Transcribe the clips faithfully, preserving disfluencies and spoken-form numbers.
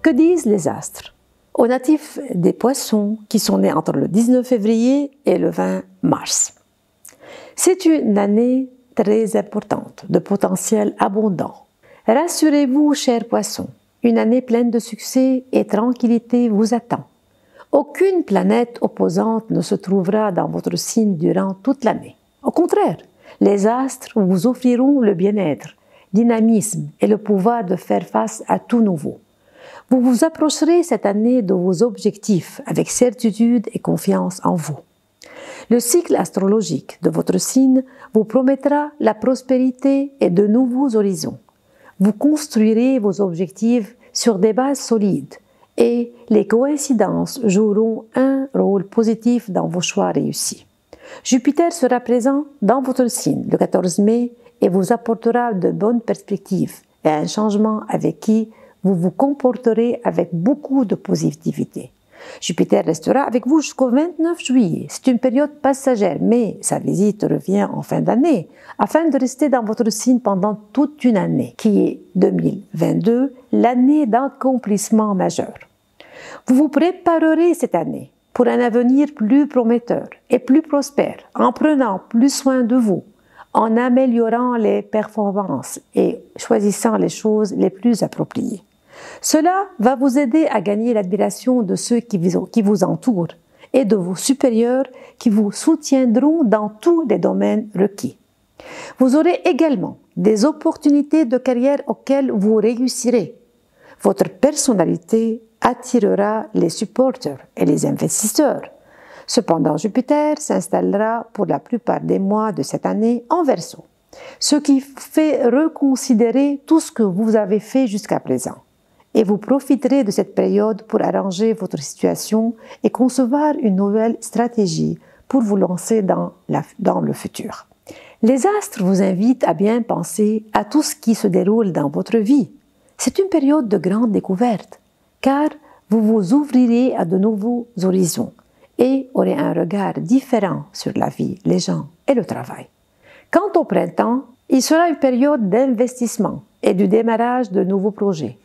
Que disent les astres? Aux natifs des poissons qui sont nés entre le dix-neuf février et le vingt mars. C'est une année très importante, de potentiel abondant. Rassurez-vous, chers poissons, une année pleine de succès et tranquillité vous attend. Aucune planète opposante ne se trouvera dans votre signe durant toute l'année. Au contraire, les astres vous offriront le bien-être, dynamisme et le pouvoir de faire face à tout nouveau. Vous vous approcherez cette année de vos objectifs avec certitude et confiance en vous. Le cycle astrologique de votre signe vous promettra la prospérité et de nouveaux horizons. Vous construirez vos objectifs sur des bases solides et les coïncidences joueront un rôle positif dans vos choix réussis. Jupiter sera présent dans votre signe le quatorze mai et vous apportera de bonnes perspectives et un changement avec qui vous vous comporterez avec beaucoup de positivité. Jupiter restera avec vous jusqu'au vingt-neuf juillet. C'est une période passagère, mais sa visite revient en fin d'année, afin de rester dans votre signe pendant toute une année, qui est deux mille vingt-deux, l'année d'accomplissement majeur. Vous vous préparerez cette année pour un avenir plus prometteur et plus prospère, en prenant plus soin de vous, en améliorant les performances et choisissant les choses les plus appropriées. Cela va vous aider à gagner l'admiration de ceux qui vous, qui vous entourent et de vos supérieurs qui vous soutiendront dans tous les domaines requis. Vous aurez également des opportunités de carrière auxquelles vous réussirez. Votre personnalité attirera les supporters et les investisseurs. Cependant, Jupiter s'installera pour la plupart des mois de cette année en Verseau, ce qui fait reconsidérer tout ce que vous avez fait jusqu'à présent. Et vous profiterez de cette période pour arranger votre situation et concevoir une nouvelle stratégie pour vous lancer dans, la, dans le futur. Les astres vous invitent à bien penser à tout ce qui se déroule dans votre vie. C'est une période de grande découverte, car vous vous ouvrirez à de nouveaux horizons et aurez un regard différent sur la vie, les gens et le travail. Quant au printemps, il sera une période d'investissement et du démarrage de nouveaux projets.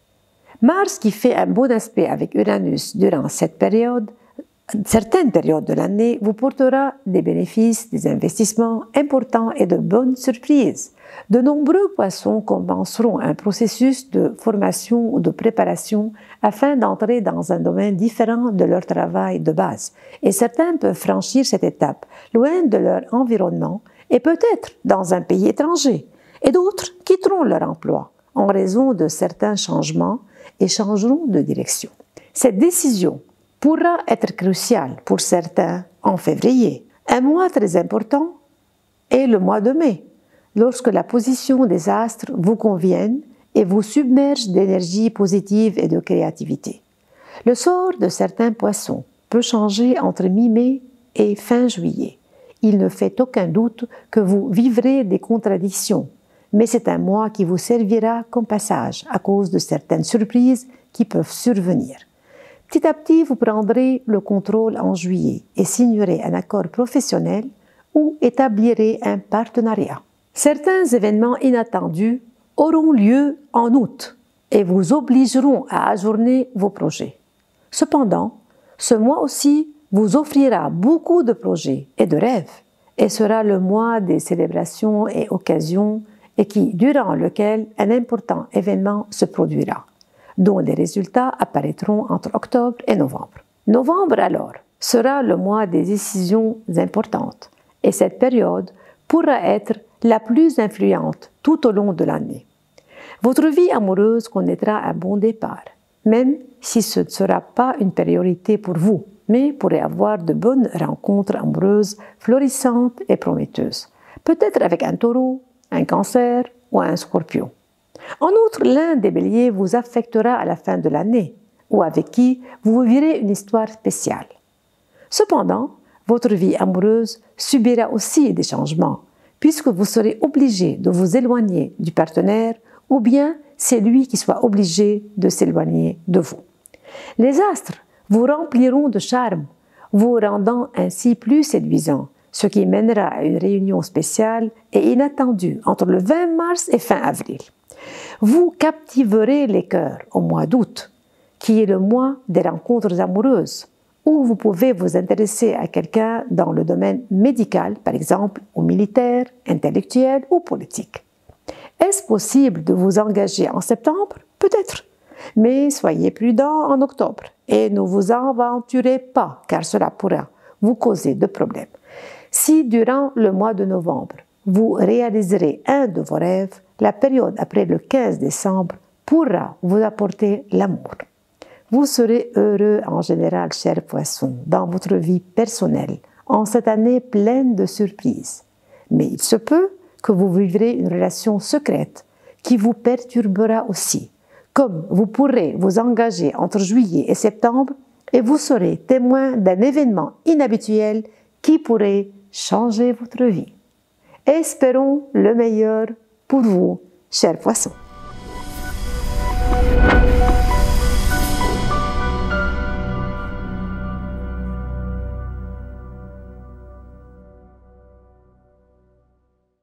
Mars, qui fait un bon aspect avec Uranus durant cette période, certaines périodes de l'année, vous portera des bénéfices, des investissements importants et de bonnes surprises. De nombreux poissons commenceront un processus de formation ou de préparation afin d'entrer dans un domaine différent de leur travail de base. Et certains peuvent franchir cette étape loin de leur environnement et peut-être dans un pays étranger. Et d'autres quitteront leur emploi en raison de certains changements et changeront de direction. Cette décision pourra être cruciale pour certains en février. Un mois très important est le mois de mai, lorsque la position des astres vous convienne et vous submerge d'énergie positive et de créativité. Le sort de certains poissons peut changer entre mi-mai et fin juillet. Il ne fait aucun doute que vous vivrez des contradictions, mais c'est un mois qui vous servira comme passage à cause de certaines surprises qui peuvent survenir. Petit à petit, vous prendrez le contrôle en juillet et signerez un accord professionnel ou établirez un partenariat. Certains événements inattendus auront lieu en août et vous obligeront à ajourner vos projets. Cependant, ce mois aussi vous offrira beaucoup de projets et de rêves et sera le mois des célébrations et occasions et qui, durant lequel un important événement se produira, dont les résultats apparaîtront entre octobre et novembre. Novembre, alors, sera le mois des décisions importantes et cette période pourra être la plus influente tout au long de l'année. Votre vie amoureuse connaîtra un bon départ, même si ce ne sera pas une priorité pour vous, mais pourrez avoir de bonnes rencontres amoureuses florissantes et prometteuses, peut-être avec un taureau, un cancer ou un scorpion. En outre, l'un des béliers vous affectera à la fin de l'année ou avec qui vous vivrez une histoire spéciale. Cependant, votre vie amoureuse subira aussi des changements puisque vous serez obligé de vous éloigner du partenaire ou bien c'est lui qui soit obligé de s'éloigner de vous. Les astres vous rempliront de charme, vous rendant ainsi plus séduisant, ce qui mènera à une réunion spéciale et inattendue entre le vingt mars et fin avril. Vous captiverez les cœurs au mois d'août, qui est le mois des rencontres amoureuses, où vous pouvez vous intéresser à quelqu'un dans le domaine médical, par exemple, ou militaire, intellectuel ou politique. Est-ce possible de vous engager en septembre? Peut-être. Mais soyez prudent en octobre et ne vous aventurez pas car cela pourra vous causer de problèmes. Si durant le mois de novembre, vous réaliserez un de vos rêves, la période après le quinze décembre pourra vous apporter l'amour. Vous serez heureux en général, chers poissons, dans votre vie personnelle, en cette année pleine de surprises. Mais il se peut que vous vivrez une relation secrète qui vous perturbera aussi. Comme vous pourrez vous engager entre juillet et septembre et vous serez témoin d'un événement inhabituel qui pourrait changer votre vie. Espérons le meilleur pour vous, chers poissons.